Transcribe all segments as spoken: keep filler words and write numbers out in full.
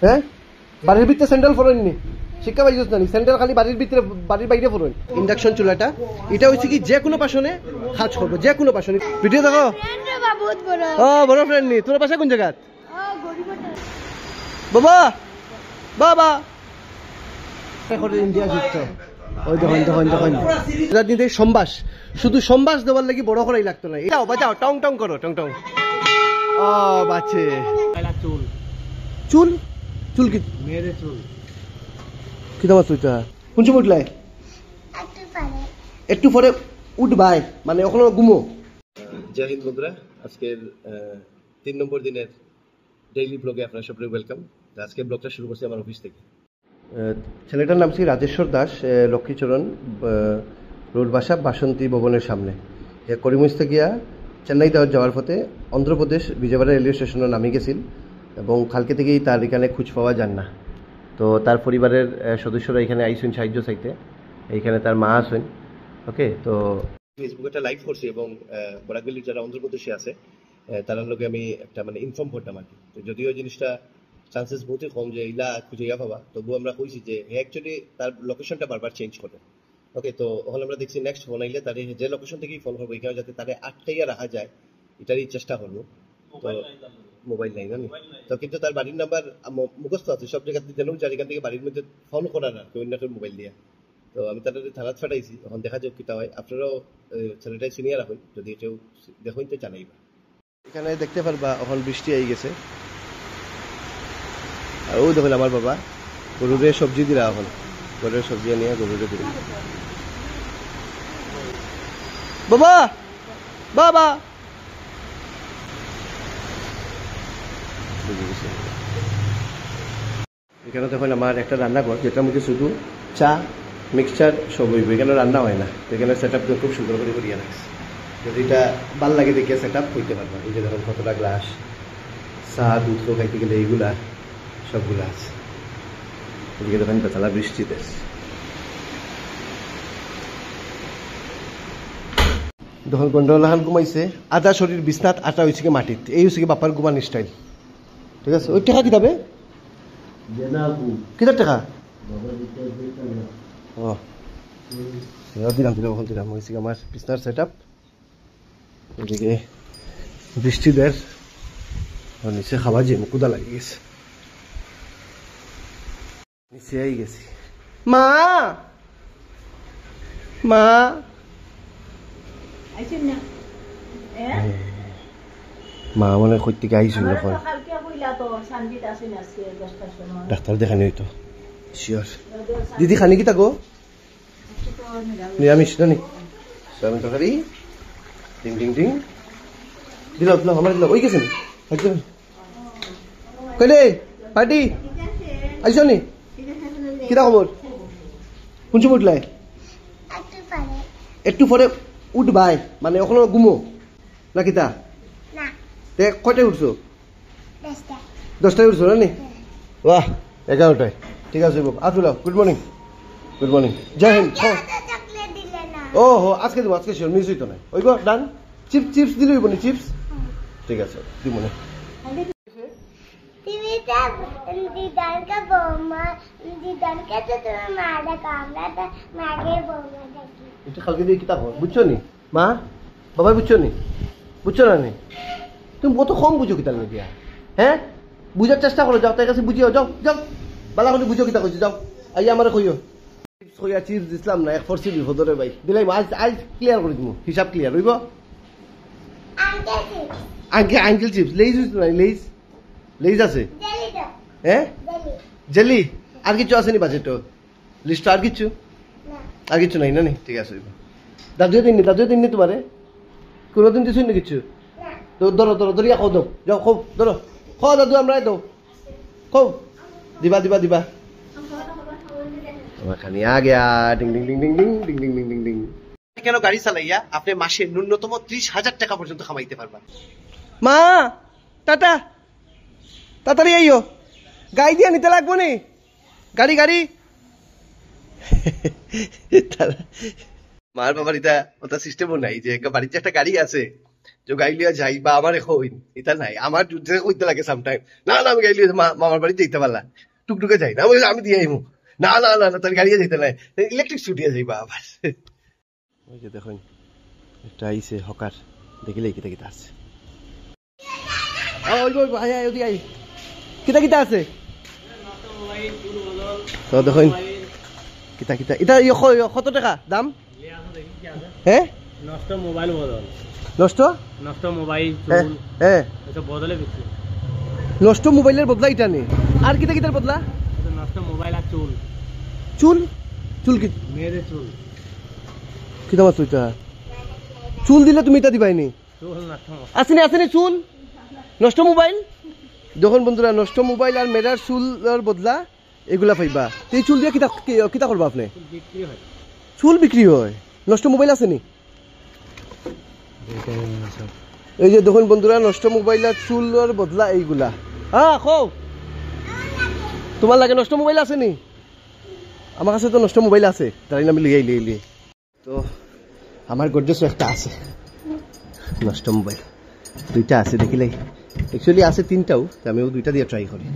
হ্যাঁ বাড়ির ভিতরে স্যান্ডেল ফোরেননি শিক্ষা পাইছিস না স্যান্ডেল খালি বাড়ির ভিতরে বাড়ির বাইরে ফোরেন ইন্ডাকশন চুলাটা এটা হচ্ছে কি যে কোনো পাশনে কাজ করবো যে কোনো পাশনে ভিডিও দেখো ও বড় ফ্রেন্ড নি তোর পাশে কোন জায়গা বাবা বাবা ইন্ডিয়া যুক্ত ওই দেখুন দেখুন দেখুন রাজনীতির সম্বাস শুধু সম্বাস দেওয়ার লাগি বড় করাই লাগতো না এটাও বাজাও টং টং করো টং টং ও বাচ্চে চুল চুল চুল কি মেরে চুল কি দাম তুইটা কোন সময় উঠলাই একটু পরে উঠবাই মানে ওখানে ঘুমো জয় হিন্দ বন্ধুরা আজকের তিন নম্বর দিনের ডেইলি ব্লগে আপনারা সবাই ওয়েলকাম আজকে ব্লগটা শুরু করছি আমার অফিস থেকে ছেলেটার নাম ছিল রাজেশ্বর দাস লক্ষ্মীচরণ রোড বাসা বাসন্তী ভবনের সামনে করিমগঞ্জ থেকে গিয়া চেন্নাই যাওয়ার পথে অন্ধ্রপ্রদেশ বিজয়বাড়া রেলওয়ে স্টেশনে নামি গেছিল এবং কালকে থেকেই তার এখানে খোঁজ পাওয়া যান না তো তার পরিবারের সদস্যরা এখানে আইসেন সাহায্য চাইতে এইখানে তার মা আসেন ওকে তো ফেসবুকে একটা লাইভ করছি এবং বরাকভ্যালির যারা অন্ধ্রপ্রদেশে আছে তার লোকে আমি একটা মানে ইনফর্ম করতাম আর কি তো যদিও জিনিসটা চান্সেস বহুতই কম যে ইলা খুঁজে ইয়া পাবা তবুও আমরা কইছি যে অ্যাকচুয়ালি তার লোকেশনটা বারবার চেঞ্জ করে ওকে তো ওখানে আমরা দেখছি নেক্সট ফোন আইলে তার যে লোকেশন থেকেই ফোন করবো এখানে যাতে তাদের আটটাইয়া রাখা যায় এটারই চেষ্টা করবো তো মোবাইল নাই জানি তো কিন্তু তার বাড়ির নাম্বার মুখস্থ আছে সব জায়গাতে জানুক যার এখান থেকে বাড়ির মধ্যে ফোন করার আর অন্যটার মোবাইল দিয়ে তো আমি তাদের থানাত ফাটাইছি এখন দেখা যাক কিতা হয় আপনারাও ছেলেটাই সিনিয়র রাখুন যদি কেউ দেখুন তো জানাইবা এখানে দেখতে পারবা এখন বৃষ্টি আই গেছে আর ও দেখুন আমার বাবা গরুরে সবজি দিলা এখন গরুরের সবজি নিয়ে গরুরে দিল বাবা বাবা এখানে দেখুন আমার একটা রান্নাঘর যেটার মধ্যে শুধু চা মিক্সচার সব হইব এখানে রান্না হয় না এখানে সেট আপ খুব সুন্দর করে করিয়া রাখছে যদি এটা ভাল লাগে দেখিয়ে সেট আপ হইতে পারবা এই যে দেখুন কতটা গ্লাস চা দুধ খাইতে গেলে এইগুলা সবগুলো আছে এদিকে দেখেন বেচালা বৃষ্টিতে দেখুন গন্ডলাখান ঘুমাইছে আধা শরীর বিছনাত আটা হয়েছে কি মাটিত এই হচ্ছে কি বাপার ঘুমান স্টাইল ঠিক আছে ওই টাকা কিতাবে কিতার টাকা ও দিলাম দিলাম ওখান দিলাম হয়েছে আমার বিছনার সেট আপ এদিকে বৃষ্টি দের নিচে খাওয়া যে মুকুদা লাগিয়ে গেছে নিচে আই গেছি মা মা মা মনে কই থেকে আইছিল এখন ডাক্তার দেখানি হইতো শিওর দিদি খানি কি থাকো নিরামিষ জানি সয়াবিন তরকারি ডিং ডিং ডিং দিলাম দিলাম আমার দিলাম ওই গেছেন একদম কইলে পার্টি আইসো নি কিরা খবর কোন সময় উঠলাই একটু পরে উঠবাই মানে ওখানে ঘুমো না কিতা কয়টায় উঠছো দশটায় উঠছো না নি বাহ এগারোটায় ঠিক আছে আসুন গুড মর্নিং গুড মর্নিং জয় হিন্দ ও হো আজকে দেবো আজকে শিওর মিস হইতো না ওইব ডান চিপস চিপস দিলে হইব নি চিপস ঠিক আছে দিব না কালকে দিয়ে কিতাব বুঝছো নি মা বাবাই বুঝছো নি বুঝছো না নি তুমি কত কম বুঝো কিতাব দিয়া হ্যাঁ বুঝার চেষ্টা করো যাও তার কাছে বুঝিও যাও যাও বালা করে বুঝো কিতা করছি যাও আই আমার কইও চিপস কইয়া চিপস দিছিলাম না এক ফরসি বিপদরে ভাই দিলাই আজ আজ ক্লিয়ার করে দিমু হিসাব ক্লিয়ার হইব আঙ্কেল আঙ্কেল চিপস লেইজ নাই লেইজ লেইজ আছে হ্যাঁ জেলি আর কিছু আছে নি বাজেট লিস্ট আর কিছু আর কিছু নাই না নি ঠিক আছে দাদু দিননি দাদু দিননি তোমারে কোনোদিন দিছুন না কিছু তো ধরো ধরো ধরিয়া খাও দাও যাও খাও ধরো খাও দাদু আমরা দাও খাও দিবা দিবা দিবা খানি আ গয়া ডিং ডিং ডিং ডিং ডিং ডিং ডিং ডিং ডিং ডিং কেন গাড়ি চালাইয়া আপনি মাসে ন্যূনতম ত্রিশ হাজার টাকা পর্যন্ত কামাইতে পারবেন মা টাটা তাড়াতাড়ি আইও গাড়ি দিয়ে নিতে লাগবো নি গাড়ি গাড়ি মার বাবার এটা ওটা সিস্টেমও নাই যে বাড়িতে একটা গাড়ি আছে যে গাইলিয়া যাই বা আমার হইন এটা নাই আমার যুদ্ধে কইতে লাগে সামটাইম না না আমি গাইলিয়া মামার বাড়ি যাইতে পারলা টুকটুকে যাই না আমি দিয়ে আইমু না না না না তোর গাড়িয়ে যেতে নাই ইলেকট্রিক স্কুটিয়া যাইবা আবার ওই যে দেখুন একটা আইছে হকার দেখিলে কিতা কিতা আছে ওই ওই ভাই আই ওদি আই কিতা কিতা আছে তো দেখুন কিতা কিতা এটা কত টাকা দাম হ্যাঁ নষ্ট মোবাইল বদল নষ্ট নষ্ট মোবাইল চুল হ্যাঁ এটা বদলে বিক্রি নষ্ট মোবাইলের বদলা এটা নেই আর কিতা কিতার বদলা নষ্ট মোবাইল আর চুল চুল চুল কি মেয়েদের চুল কিতা মাছ ওইটা চুল দিলে তুমি এটা দিবাইনি চুল নষ্ট আসেনি আসেনি চুল নষ্ট মোবাইল যখন বন্ধুরা নষ্ট মোবাইল আর মেয়েরার চুলের বদলা এগুলা পাইবা এই চুল দিয়ে কিতা কিতা করবা আপনি বিক্রি হয় চুল বিক্রি হয় নষ্ট মোবাইল আসেনি এই যে দেখুন বন্ধুরা নষ্ট মোবাইল আর চুলের বদলা এইগুলা হ্যাঁ খো তোমার লাগে নষ্ট মোবাইল আসেনি আমার কাছে তো নষ্ট মোবাইল আছে তাই আমি লিয়ে লিয়ে লিয়ে তো আমার গর্জস একটা আছে নষ্ট মোবাইল দুইটা আছে দেখিলে অ্যাকচুয়ালি আছে তিনটাও আমিও দুইটা দিয়ে ট্রাই করি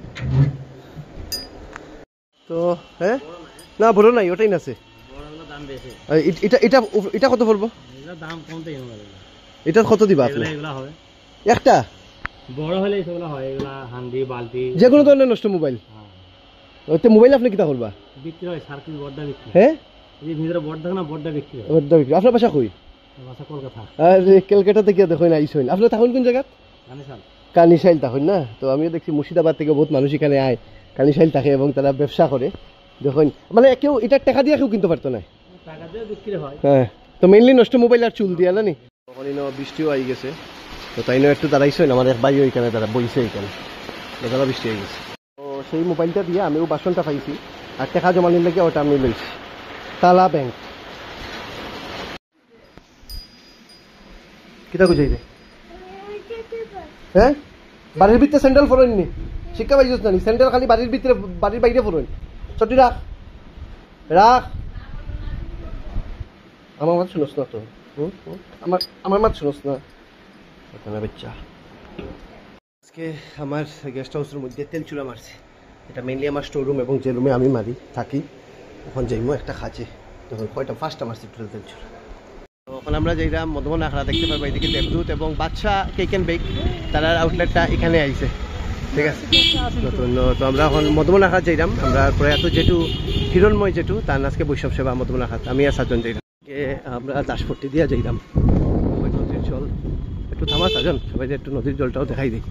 তো হ্যাঁ না বড় নাই ওটাই আছে এটা এটা এটা কত পড়বো দাম কমতে এটা কত দিবা আপনি এগুলা হবে একটা বড় হলে এগুলা হয় এগুলা হান্ডি বালতি যে কোনো ধরনের নষ্ট মোবাইল ওতে মোবাইল আপনি কিটা করবা বিক্রি হয় সার্কিট বড়টা বিক্রি হ্যাঁ এই ভিতরে বড় থাকে না বড়টা বিক্রি হয় বড়টা বিক্রি আপনার বাসা কই বাসা কলকাতা আরে কলকাতা থেকে দেখুন আইসুন আপনি তখন কোন জায়গা কানিশাল কানিশাইল তখন না তো আমিও দেখছি মুর্শিদাবাদ থেকে বহুত মানুষ এখানে আয় কানিশাইল থাকে এবং তারা ব্যবসা করে দেখুন মানে কেউ এটা টাকা দিয়ে কেউ কিনতে পারতো না টাকা দিয়ে বিক্রি হয় হ্যাঁ তো মেইনলি নষ্ট মোবাইল আর চুল দিয়া না নি তখন বৃষ্টিও আই গেছে তো তাই একটু দাঁড়াইছেন আমার এক ভাই ওইখানে তারা বইছে এইখানে দাদা বৃষ্টি হয়ে গেছে তো সেই মোবাইলটা দিয়ে আমিও বাসনটা পাইছি আর টাকা জমা নিলে লাগে ওটা আমি লইছি তালা ব্যাংক কিতা বুঝাই রে হ্যাঁ বাড়ির ভিতরে স্যান্ডেল ফোরেন নি শিক্ষা পাইছিস না স্যান্ডেল খালি বাড়ির ভিতরে বাড়ির বাইরে ফোরেন ছটি রাখ রাখ আমার মাত শুনোস না তো আমার আমার মাত শুনোস না বাচ্চা আজকে আমার গেস্ট হাউসের মধ্যে তেল চুলা মারছে এটা মেইনলি আমার স্টোর রুম এবং যে রুমে আমি মারি থাকি এখন যাইমো একটা খাঁচে তখন কয়টা ফার্স্টটা মারছি টোটাল তেল চুলা তো এখন আমরা যাইরা মধুবন আখড়া দেখতে পারবো এদিকে দেবদূত এবং বাদশা কেক অ্যান্ড বেক তার আউটলেটটা এখানে আইছে ঠিক আছে তো আমরা এখন মধুবন আখড়া যাইলাম আমরা প্রয়াত যেটু হিরণময় যেটু তার আজকে বৈষ্ণব সেবা মধুবন আখড়া আমি আর সাতজন যাইলাম আমরা দাসপট্টি দিয়ে যাইলাম নদীর জল একটু থামা সাজন সবাই একটু নদীর জলটাও দেখাই দিই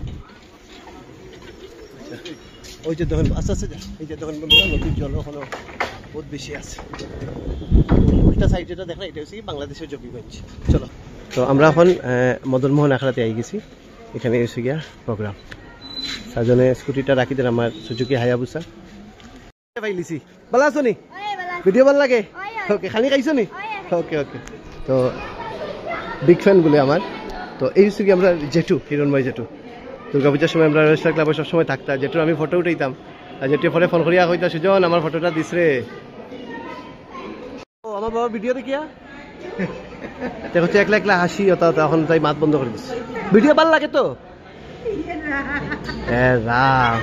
ওই যে দেখুন আস্তে আস্তে এই যে দেখুন নদীর জল ওখানে বহুত বেশি আছে ওইটা সাইড যেটা দেখা এটা হচ্ছে কি বাংলাদেশের জকিগঞ্জ চলো তো আমরা এখন মদনমোহন আখড়াতে আই গেছি এখানে এসে গিয়া প্রোগ্রাম সাজনে স্কুটিটা রাখি দেন আমার সুজুকি হায়াবুসা পাইলিছি ভালো আছো নি ভিডিও ভালো লাগে ওকে খালি খাইছো নি ওকে ওকে তো বিগ ফ্যান বলে আমার তো এই হচ্ছে কি আমরা জেঠু হিরণময় জেঠু দুর্গাপূজার সময় আমরা রেজিস্টার ক্লাবে সবসময় থাকতাম জেঠু আমি ফটো উঠাইতাম আর জেঠু পরে ফোন করিয়া কইতা সুজন আমার ফটোটা দিস রে ও আমার বাবা ভিডিও দেখিয়া দেখো একলা একলা হাসি ওটা এখন তাই মাত বন্ধ করে দিচ্ছে ভিডিও ভালো লাগে তো রাম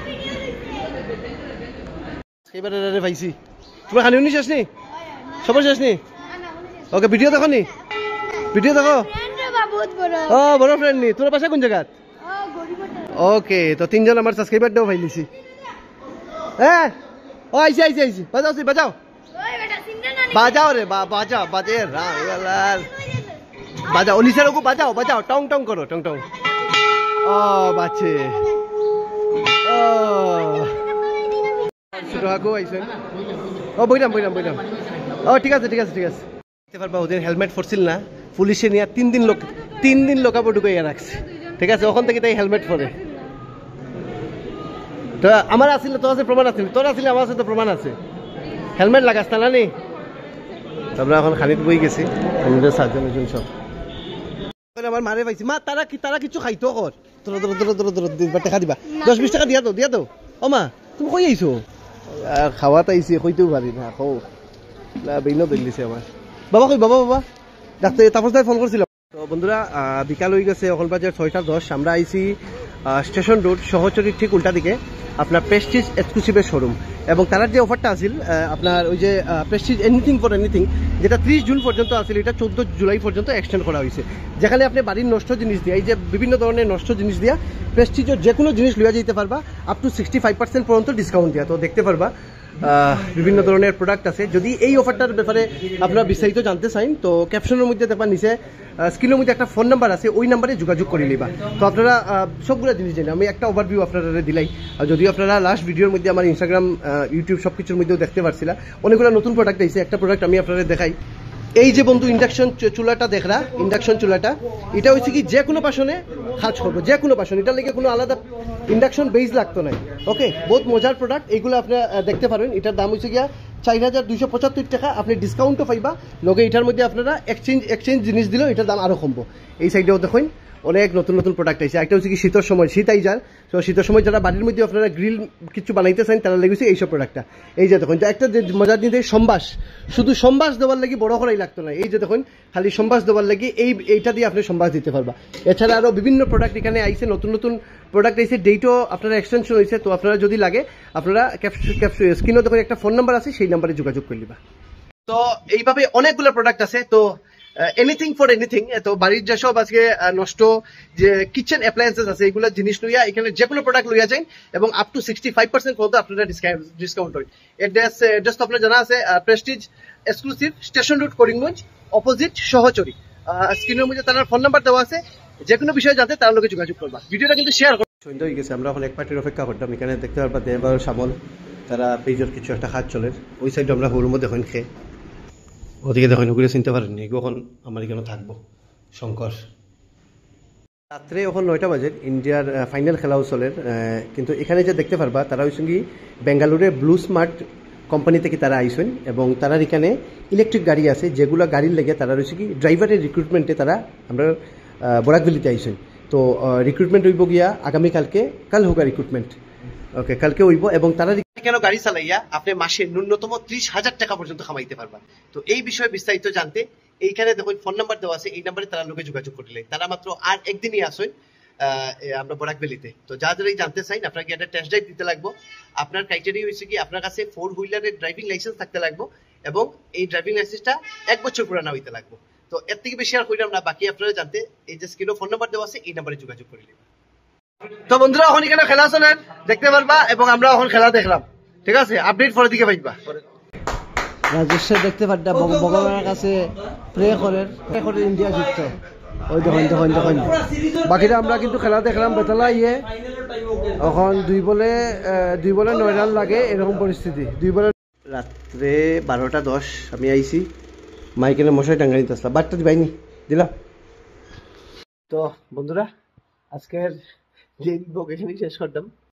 এবারে রে পাইছি তোমার খানি উনি শেষ নি সবার শেষ নি ওকে ভিডিও দেখো নি ভিডিও দেখো ও বড় ফ্রেন্ড নি তোমার বাসা কোন জায়গা ওকে তো তিনজন আমার সাবস্ক্রাইবার দাও পাইলিছি হ্যাঁ ও আইসি আইসি আইসি বাজাও বাজাও বাজাও রে বাজাও বাজে রাম বাজাও নিচের ওকে বাজাও বাজাও টং টং করো টং টং ও বাচ্চে ও ছোট হাকু আইসেন ও বইলাম বইলাম বইলাম ও ঠিক আছে ঠিক আছে ঠিক আছে দেখতে পারবা ওদের হেলমেট পরছিল না পুলিশে নিয়ে তিন দিন লোক তিন দিন লোকাপো ঢুকাইয়া রাখছে ঠিক আছে ওখান থেকে তাই হেলমেট পরে তো আমার আসলে তোর আছে প্রমাণ আছিল তোর আসলে আমার আছে তো প্রমাণ আছে হেলমেট লাগাস না নি আমরা এখন খানিত বই গেছি আমাদের সাতজন এজন সব আমার মারে পাইছি মা তারা কি তারা কিছু খাইতো কর তোর তোর তোর তোর তোর দিবা টাকা দিবা দশ বিশ টাকা দিয়া তো দিয়া তো ও মা তুমি কই আইছো খাওয়াত আইছি কইতেও পারি না কও না বেইনো দিলিছে আমার বাবা কই বাবা বাবা ডাক্তার তাপস দাই ফোন করছিল তো বন্ধুরা আহ, বিকাল হয়ে গেছে, এখন বাজে ছয়টা দশ। আমরা আইছি স্টেশন রোড সহচরীর ঠিক উল্টা দিকে আপনার প্রেস্টিজ এক্সক্লুসিভের শোরুম, এবং তার যে অফারটা আছিল আহ, আপনার ওই যে প্রেস্টিজ এনিথিং ফর এনিথিং, যেটা ত্রিশ জুন পর্যন্ত আছিল, এটা চোদ্দ জুলাই পর্যন্ত এক্সটেন্ড করা হয়েছে। যেখানে আপনি বাড়ির নষ্ট জিনিস দিয়া, এই যে বিভিন্ন ধরনের নষ্ট জিনিস দিয়া প্রেস্টিজের যে কোনো জিনিস লইয়া যেতে পারবা, up to sixty five percent পর্যন্ত ডিসকাউন্ট দিয়া। তো দেখতে পারবা আহ, বিভিন্ন ধরনের প্রোডাক্ট আছে। যদি এই অফারটার ব্যাপারে আপনারা বিস্তারিত জানতে চান, তো ক্যাপশনের মধ্যে দেখবা নিচে স্ক্রিনের মধ্যে একটা ফোন নাম্বার আছে, ওই নাম্বারে যোগাযোগ করে নিবা। তো আপনারা আহ, সবগুলো জিনিস জানেন, আমি একটা ওভারভিউ আপনারা দিলাই। আর যদিও আপনারা লাস্ট ভিডিওর মধ্যে আমার ইনস্টাগ্রাম, ইউটিউব সব কিছুর মধ্যেও দেখতে পারছিলাম, অনেকগুলো নতুন প্রোডাক্ট আছে। একটা প্রোডাক্ট আমি আপনাদের দেখাই। এই যে বন্ধু ইন্ডাকশন চুলাটা দেখরা, ইন্ডাকশন চুলাটা এটা হচ্ছে কি যে কোনো পাশনে কাজ করবো, যে কোনো পাশনে, এটার লেগে কোনো আলাদা ইন্ডাকশন বেস লাগতো না। ওকে, বহুত মজার প্রোডাক্ট, এইগুলো আপনারা আহ, দেখতে পারবেন। এটার দাম হচ্ছে গিয়া চার হাজার দুইশো পঁচাত্তর টাকা। আপনি ডিসকাউন্টও পাইবা, লগে এটার মধ্যে আপনারা এক্সচেঞ্জ এক্সচেঞ্জ জিনিস দিলেও এটার দাম আরও কমবো। এই সাইডেও দেখুন অনেক নতুন নতুন প্রোডাক্ট আছে। একটা হচ্ছে কি শীতের সময়, শীত আই যার, তো শীতের সময় যারা বাড়ির মধ্যে আপনারা গ্রিল কিছু বানাইতে চান, তারা লেগেছে এইসব প্রোডাক্টটা। এই যে দেখুন, একটা যে মজার জিনিস, সম্বাস, শুধু সম্বাস দেওয়ার লাগি বড় করাই লাগতো না। এই যে দেখুন, খালি সম্বাস দেওয়ার লাগি এই এইটা দিয়ে আপনি সম্বাস দিতে পারবা। এছাড়া আরও বিভিন্ন প্রোডাক্ট এখানে আইছে, নতুন নতুন প্রোডাক্ট আইছে, ডেটও আপনারা এক্সটেনশন হয়েছে। তো আপনারা যদি লাগে, আপনারা স্ক্রিনও দেখুন একটা ফোন নাম্বার আছে, সেই নাম্বারে যোগাযোগ করে নিবা। তো এইভাবে অনেকগুলো প্রোডাক্ট আছে। তো এনিথিং ফর এনিথিং, তো বাড়ির যেসব আজকে আহ, নষ্ট যে কিচেন অ্যাপ্লায়েন্সেস আছে, এইগুলো জিনিস লইয়া এখানে যে কোনো প্রোডাক্ট লইয়া যায়, এবং up to sixty five percent পর্যন্ত আপনারা ডিসকাউন্ট হয়। এড্রেস এড্রেস তো আপনার জানা আছে, Prestige exclusive, station road, Karimganj, opposite Sahachari. স্ক্রিনের মধ্যে তার ফোন নাম্বার দেওয়া আছে, যে কোনো বিষয়ে জানতে তার লোকে যোগাযোগ করবা। ভিডিওটা কিন্তু শেয়ার করবা। সন্ধ্যা হয়ে গেছে, আমরা এখন এক পার্টির অপেক্ষা করতাম। এখানে দেখতে পারবা দেবার সামল, তারা পেজের কিছু একটা কাজ চলে। ওই সাইডে আমরা হরুমও দেখুন খেয়ে, ওদিকে দেখুন, ওগুলো চিনতে পারেননি, এখন আমার এখানে থাকবো শঙ্কর। রাত্রে এখন নয়টা বাজে, ইন্ডিয়ার ফাইনাল খেলাও চলে। কিন্তু এখানে যে দেখতে পারবা, তারা হচ্ছে কি বেঙ্গালুরে ব্লু স্মার্ট কোম্পানি থেকে তারা আইসেন, এবং তারা এখানে ইলেকট্রিক গাড়ি আছে, যেগুলো গাড়ির লেগে তারা রয়েছে কি ড্রাইভারের রিক্রুটমেন্টে তারা আমরা বরাকভ্যালিতে আইসেন। তো রিক্রুটমেন্ট হইব গিয়া আগামীকালকে, কাল হোক রিক্রুটমেন্ট, ওকে কালকে হইব। এবং তারা কেন গাড়ি চালাইয়া আপনি মাসে ন্যূনতম ত্রিশ হাজার টাকা পর্যন্ত কামাইতে পারবেন। তো এই বিষয়ে বিস্তারিত জানতে এইখানে দেখুন ফোন নাম্বার দেওয়া আছে, এই নাম্বারে তারা লোকে যোগাযোগ করলে। তারা মাত্র আর একদিনই আসেন আমরা বরাকভ্যালিতে। তো যা যারাই জানতে চাই, আপনাকে একটা টেস্ট ড্রাইভ দিতে লাগবো। আপনার ক্রাইটেরিয়া হচ্ছে কি আপনার কাছে ফোর হুইলারের ড্রাইভিং লাইসেন্স থাকতে লাগবো, এবং এই ড্রাইভিং লাইসেন্সটা এক বছর পুরানো হইতে লাগবো। তো এর থেকে বেশি আর হইলাম না, বাকি আপনারা জানতে এই যে স্ক্রিনে ফোন নাম্বার দেওয়া আছে, এই নাম্বারে যোগাযোগ করে নেবেন। তো বন্ধুরা এখন এখানে খেলা চলে দেখতে পারবা, এবং আমরা এখন খেলা দেখলাম। ঠিক আছে, আপডেট পরের দিকে পাইবা। রাজেশ্বর দেখতে পারবা ভগবানের কাছে প্রে করেন, প্রে করে ইন্ডিয়া জিতত। ওই দেখুন দেখুন দেখুন, বাকিটা আমরা কিন্তু খেলা দেখলাম। বেতলা ইয়ে এখন দুই বলে দুই বলে নয় রান লাগে, এরকম পরিস্থিতি। দুই বলে রাত্রে বারোটা দশ আমি আইছি, মাইকেলে মশাই টাঙ্গাই নিতে আসলাম, বারটা দিবাইনি দিলাম। তো বন্ধুরা আজকের যে ব্লগ এখানেই শেষ করতাম।